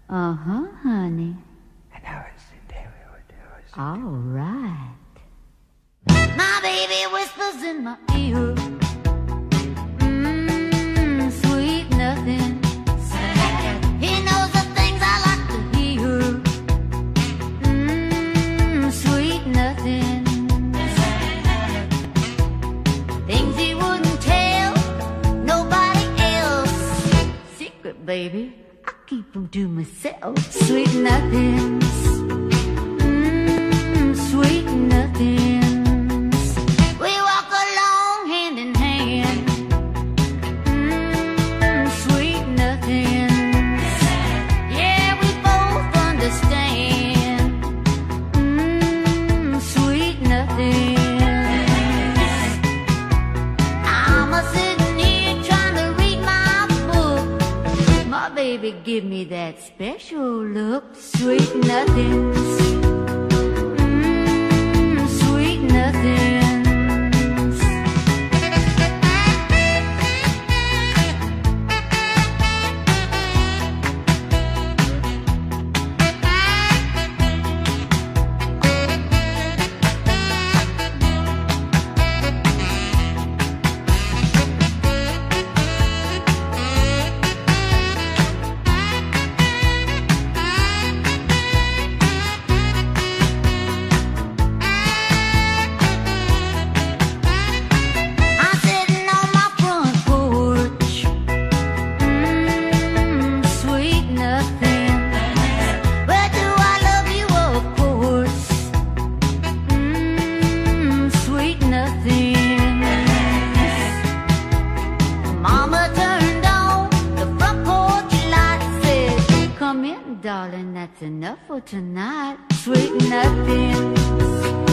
Uh-huh, honey. And now it's all right. My baby whispers in my ear, sweet nothing. He knows the things I like to hear, sweet nothing. Things he wouldn't tell nobody else. Secret, baby, I keep them to myself. Sweet nothings. Sweet nothings. We walk along hand in hand. Sweet nothings. Yeah, we both understand. Sweet nothings. I'm a-sitting here trying to read my book. My baby give me that special look. Sweet nothings. Darling, that's enough for tonight. Sweet nothings.